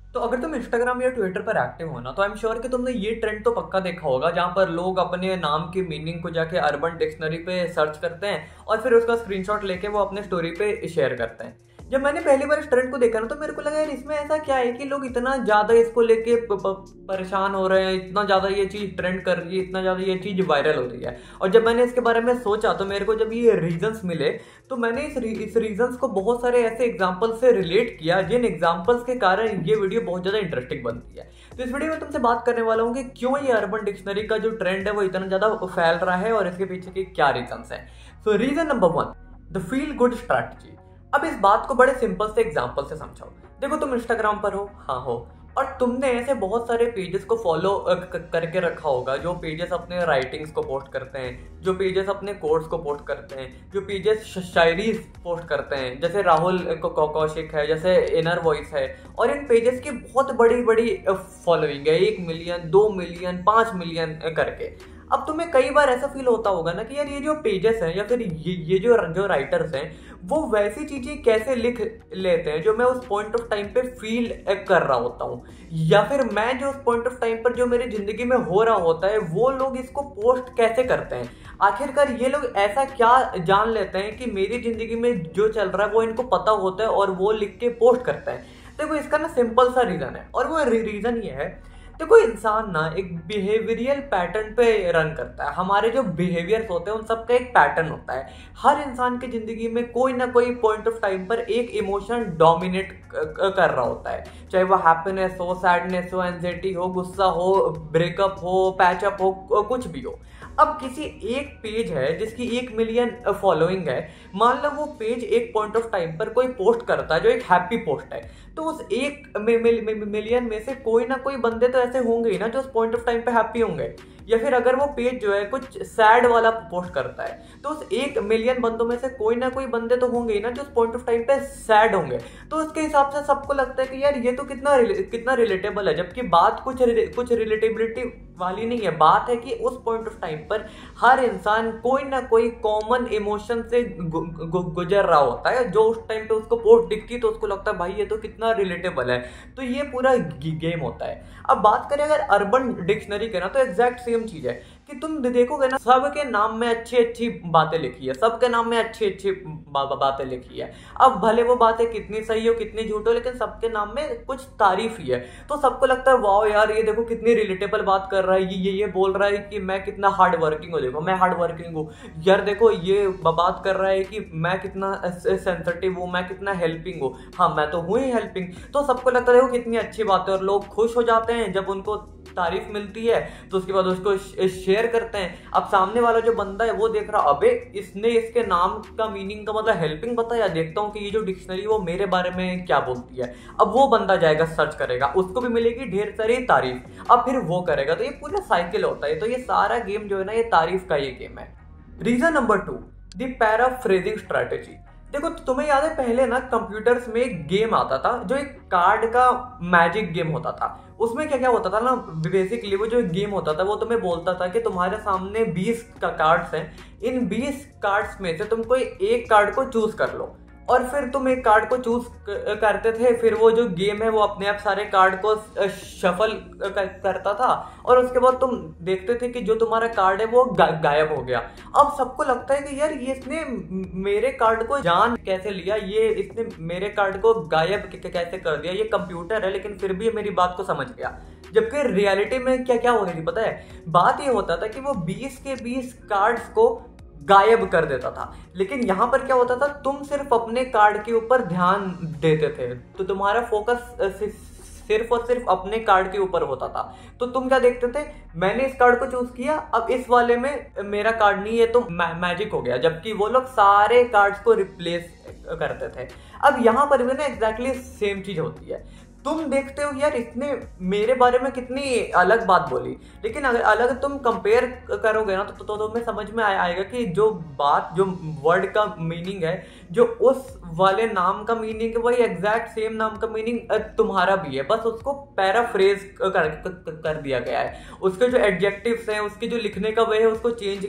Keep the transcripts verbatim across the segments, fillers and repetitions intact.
तो अगर तुम इंस्टाग्राम या ट्विटर पर एक्टिव हो ना, तो आई एम श्योर कि तुमने ये ट्रेंड तो पक्का देखा होगा जहाँ पर लोग अपने नाम की मीनिंग को जाके अर्बन डिक्शनरी पे सर्च करते हैं और फिर उसका स्क्रीनशॉट लेके वो अपने स्टोरी पे शेयर करते हैं। जब मैंने पहली बार इस ट्रेंड को देखा ना, तो मेरे को लगा यार इसमें ऐसा क्या है कि लोग इतना ज़्यादा इसको लेके प- प- परेशान हो रहे हैं, इतना ज़्यादा ये चीज़ ट्रेंड कर रही है, इतना ज़्यादा ये चीज़ वायरल हो रही है। और जब मैंने इसके बारे में सोचा तो मेरे को जब ये रीजंस मिले, तो मैंने इस री, इस रीजंस को बहुत सारे ऐसे एग्जाम्पल से रिलेट किया जिन एग्जाम्पल्स के कारण ये वीडियो बहुत ज़्यादा इंटरेस्टिंग बनती है। तो इस वीडियो में तुमसे बात करने वाला हूँ कि क्यों ये अर्बन डिक्शनरी का जो ट्रेंड है वो इतना ज़्यादा फैल रहा है और इसके पीछे के क्या रीजंस हैं। So reason number one, the feel good strategy. अब इस बात को बड़े सिंपल से एग्जांपल से समझाओ। देखो, तुम इंस्टाग्राम पर हो, हाँ हो, और तुमने ऐसे बहुत सारे पेजेस को फॉलो करके रखा होगा जो पेजेस अपने राइटिंग्स को पोस्ट करते हैं, जो पेजेस अपने कोट्स को पोस्ट करते हैं, जो पेजेस शायरी पोस्ट करते हैं, जैसे राहुल कौशिक है, जैसे इनर वॉइस है। और इन पेजेस की बहुत बड़ी बड़ी फॉलोइंग है, एक मिलियन, दो मिलियन, पाँच मिलियन करके। अब तुम्हें कई बार ऐसा फील होता होगा ना कि यार ये जो पेजेस हैं या फिर ये ये जो जो राइटर्स हैं वो वैसी चीजें कैसे लिख लेते हैं जो मैं उस पॉइंट ऑफ टाइम पे फील कर रहा होता हूँ, या फिर मैं जो उस पॉइंट ऑफ टाइम पर जो मेरी जिंदगी में हो रहा होता है वो लोग इसको पोस्ट कैसे करते हैं। आखिरकार ये लोग ऐसा क्या जान लेते हैं कि मेरी जिंदगी में जो चल रहा है वो इनको पता होता है और वो लिख के पोस्ट करते हैं। देखो, इसका ना सिंपल सा रीजन है, और वो रीजन ये है, देखो इंसान ना एक बिहेवियरियल पैटर्न पे रन करता है। हमारे जो बिहेवियर्स होते हैं उन सबका एक पैटर्न होता है। हर इंसान की जिंदगी में कोई ना कोई पॉइंट ऑफ टाइम पर एक इमोशन डोमिनेट कर रहा होता है, चाहे वो हैप्पीनेस हो, सैडनेस हो, एंजाइटी हो, गुस्सा हो, ब्रेकअप हो, पैचअप हो, कुछ भी हो। अब किसी एक पेज है जिसकी एक मिलियन फॉलोइंग है, मान लो वो पेज एक पॉइंट ऑफ टाइम पर कोई पोस्ट करता है जो एक हैप्पी पोस्ट है, तो उस एक मिलियन में से कोई ना कोई बंदे तो ऐसे होंगे ही ना जो उस पॉइंट ऑफ टाइम पे हैप्पी होंगे। या फिर अगर वो पेज जो है कुछ सैड वाला पोस्ट करता है, तो उस एक मिलियन बंदों में से कोई ना कोई बंदे तो होंगे ही ना जो उस पॉइंट ऑफ टाइम पे सैड होंगे। तो उसके हिसाब से सबको लगता है कि यार ये तो कितना कितना रिलेटेबल है, जबकि बात कुछ कुछ रिलेटेबिलिटी वाली नहीं है। बात है कि उस पॉइंट ऑफ टाइम पर हर इंसान कोई ना कोई कॉमन इमोशन से गु, गु, गुजर रहा होता है, जो उस टाइम पे उसको पोस्ट दिखती है तो उसको लगता है भाई ये तो कितना रिलेटेबल है। तो ये पूरा गेम होता है। अब बात करें अगर अर्बन डिक्शनरी के ना, तो एग्जैक्ट सेम चीज है कि तुम देखोगे ना, सबके नाम में अच्छी अच्छी बातें लिखी है, सबके नाम में अच्छी अच्छी बा, बा, बातें लिखी है। अब भले वो बातें कितनी सही हो कितनी झूठ हो, लेकिन सबके नाम में कुछ तारीफ ही है। तो सबको लगता है वाओ यार ये देखो कितनी रिलेटेबल बात कर रहा है, ये ये ये बोल रहा है कि मैं कितना हार्ड वर्किंग हूँ, देखो मैं हार्ड वर्किंग हूँ यार, देखो ये बात कर रहा है कि मैं कितना सेंसिटिव हूँ, मैं कितना हेल्पिंग हूँ, हाँ मैं तो हूँ ही हेल्पिंग। तो सबको लगता है देखो कितनी अच्छी बात है, और लोग खुश हो जाते हैं जब उनको तारीफ मिलती है, तो उसके बाद उसको शेयर करते हैं। अब सामने वाला जो बंदा है वो देख रहा, अबे इसने इसके नाम का मीनिंग का मतलब हेल्पिंग बताया, देखता हूँ कि ये जो डिक्शनरी वो मेरे बारे में क्या बोलती है। अब वो बंदा जाएगा सर्च करेगा, उसको भी मिलेगी ढेर सारी तारीफ, अब फिर वो करेगा, तो ये पूरा साइकिल होता है। तो ये सारा गेम जो है ना, ये तारीफ का ये गेम है। Reason number two, the paraphrasing strategy. देखो तुम्हें याद है पहले ना कंप्यूटर्स में एक गेम आता था जो एक कार्ड का मैजिक गेम होता था। उसमें क्या क्या होता था ना, बेसिकली वो जो गेम होता था वो तुम्हें बोलता था कि तुम्हारे सामने बीस का कार्ड्स हैं, इन बीस कार्ड्स में से तुम कोई एक कार्ड को चूज कर लो, और फिर तुम एक कार्ड को चूज करते थे। फिर वो जो गेम है वो अपने आप सारे कार्ड को शफल करता था, और उसके बाद तुम देखते थे कि जो तुम्हारा कार्ड है वो गा, गायब हो गया। अब सबको लगता है कि यार ये इसने मेरे कार्ड को जान कैसे लिया, ये इसने मेरे कार्ड को गायब कैसे कर दिया, ये कंप्यूटर है लेकिन फिर भी ये मेरी बात को समझ गया। जबकि रियलिटी में क्या क्या हो रही थी पता है, बात ये होता था कि वो बीस के बीस कार्ड्स को गायब कर देता था, लेकिन यहां पर क्या होता था, तुम सिर्फ अपने कार्ड के ऊपर ध्यान देते थे, तो तुम्हारा फोकस सिर्फ और सिर्फ अपने कार्ड के ऊपर होता था। तो तुम क्या देखते थे, मैंने इस कार्ड को चूज किया, अब इस वाले में मेरा कार्ड नहीं है तो मै, मैजिक हो गया, जबकि वो लोग सारे कार्ड्स को रिप्लेस करते थे। अब यहां पर भी ना एग्जैक्टली सेम चीज होती है। तुम देखते हो यार इसने मेरे बारे में कितनी अलग बात बोली, लेकिन अगर अलग तुम कंपेयर करोगे ना, तो, तो, तो तुम्हें समझ में आएगा कि जो बात, जो वर्ड का मीनिंग है, जो उस वाले नाम का मीनिंग है, वही एग्जैक्ट सेम नाम का मीनिंग तुम्हारा भी है, बस उसको पैराफ्रेज कर, कर, कर दिया गया है। उसके जो एडजेक्टिव्स हैं, उसके जो लिखने का वे है, उसको चेंज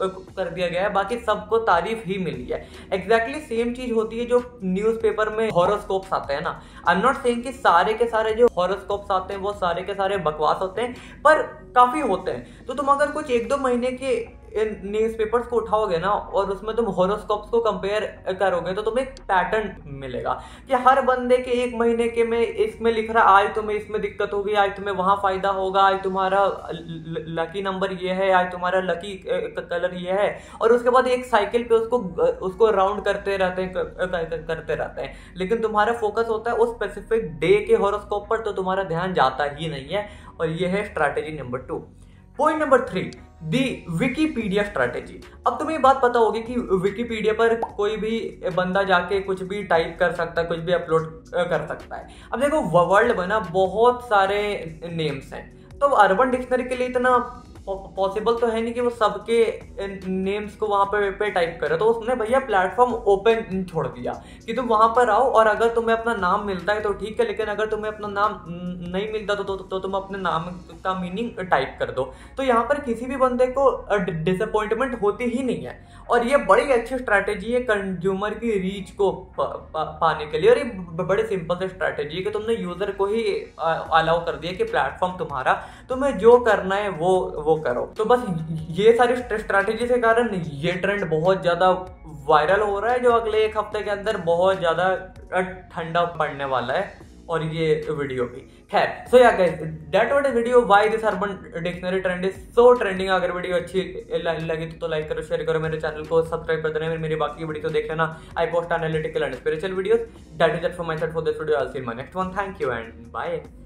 कर दिया गया है, बाकी सबको तारीफ ही मिली है। एग्जैक्टली सेम चीज होती है जो न्यूज़पेपर में हॉरोस्कोप्स आते हैं ना। आई एम नॉट सेइंग कि सारे के सारे जो हॉरोस्कोप्स आते हैं वो सारे के सारे बकवास होते हैं, पर काफी होते हैं। तो तुम अगर कुछ एक दो महीने के न्यूज पेपर्स को उठाओगे ना और उसमें तुम हॉरोस्कोप्स को कंपेयर करोगे तो तुम्हें एक पैटर्न मिलेगा कि हर बंदे के एक महीने के में इसमें लिख रहा आज तुम्हें इसमें दिक्कत होगी, आज तुम्हें वहां फायदा होगा, आज तुम्हारा लकी नंबर ये है, आज तुम्हारा लकी कलर ये है, और उसके बाद एक साइकिल पे उसको उसको राउंड करते रहते हैं करते रहते हैं। लेकिन तुम्हारा फोकस होता है उस स्पेसिफिक डे के हॉरोस्कोप पर, तो तुम्हारा ध्यान जाता ही नहीं है। और ये है strategy number two. Point number three, the Wikipedia strategy. अब तुम्हें ये बात पता होगी कि विकीपीडिया पर कोई भी बंदा जाके कुछ भी टाइप कर सकता है, कुछ भी अपलोड कर सकता है। अब देखो वर्ल्ड में ना बहुत सारे नेम्स हैं, तो अर्बन डिक्शनरी के लिए इतना पॉसिबल तो है नहीं कि वो सबके नेम्स को वहां पे, पे टाइप करे। तो उसने भैया प्लेटफॉर्म ओपन छोड़ दिया कि तुम वहां पर आओ और अगर तुम्हें अपना नाम मिलता है तो ठीक है, लेकिन अगर तुम्हें अपना नाम नहीं मिलता तो, तो, तो, तो तुम अपने नाम का मीनिंग टाइप कर दो। तो यहाँ पर किसी भी बंदे को डिसअपॉइंटमेंट होती ही नहीं है। और ये बड़ी अच्छी स्ट्रैटेजी है कंज्यूमर की रीच को पा, पा, पाने के लिए। और ये बड़े सिंपल से स्ट्रैटेजी है कि तुमने यूजर को ही अलाउ कर दिया कि प्लेटफॉर्म तुम्हारा, तुम्हें जो करना है वो वो करो। तो बस ये सारी स्ट्रैटेजी के कारण ये ट्रेंड बहुत ज्यादा वायरल हो रहा है, जो अगले एक हफ्ते के अंदर बहुत ज्यादा ठंडा पड़ने वाला है। और ये वीडियो भी खैर, so yeah guys that was the video why this urban dictionary trend is so trending. अगर वीडियो अच्छी लगी तो, तो लाइक करो, शेयर करो, मेरे चैनल को सब्सक्राइब कर देना, मेरी बाकी वीडियो तो देख लेना। I post analytical and spiritual videos. That is it from my side for this video. I will see you in my next one. Thank you and bye.